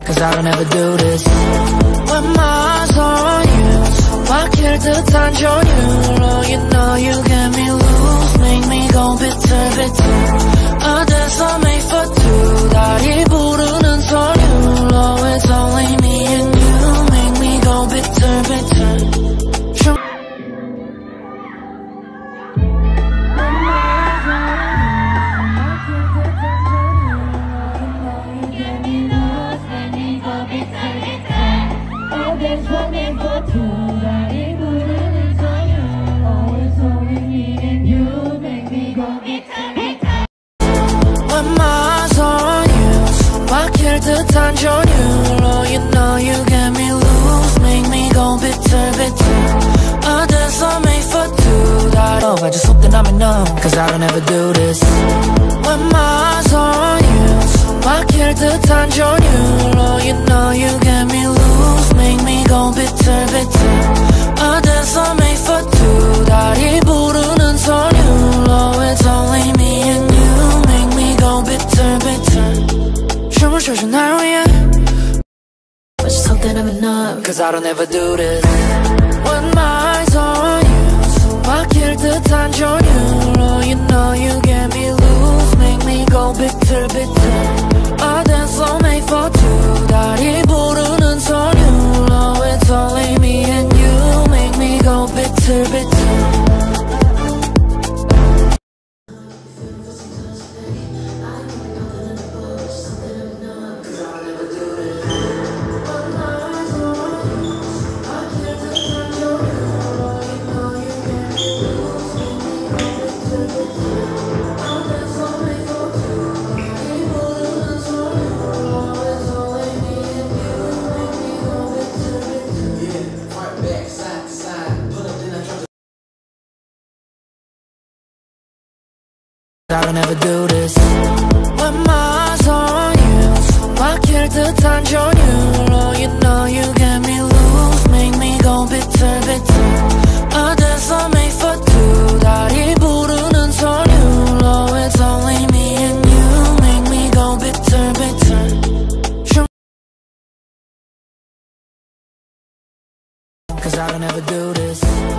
Cause I don't ever do this. When my eyes on you, 막힐 듯한 전율로, you know you get me loose, make me go bitter, bitter. A dance I made for two, 다리 부르는 소리로, it's only me and you, make me go bitter, bitter. 듯한 전율로, you know you get me loose, make me go bitter, bitter. A dance I made for two, that love, I just hope that I'm enough, cause I don't ever do this. When my eyes on you, 막힐 듯한 전율로, you know you get me loose, make me go bitter, bitter. A dance I made for two, 다리 부르는 소리로, it's only me and you, make me go bitter, bitter. 춤을 춰줘 날 위해, I just hope that I'm enough, cause I don't ever do this. When my eyes on you, 막힐 듯한 전율로, you know you get me loose, make me go bitter, bitter. A dance I made for two, 다리 부르는 소리로, it's only me and you, make me go bitter, bitter. I don't ever do this. When my eyes on you, 막힐 듯한 전율로, you know you get me loose, make me go bitter, bitter. A dance I made for two, 다리 부르는 소리로, it's only me and you, make me go bitter, bitter. Cause I don't ever do this.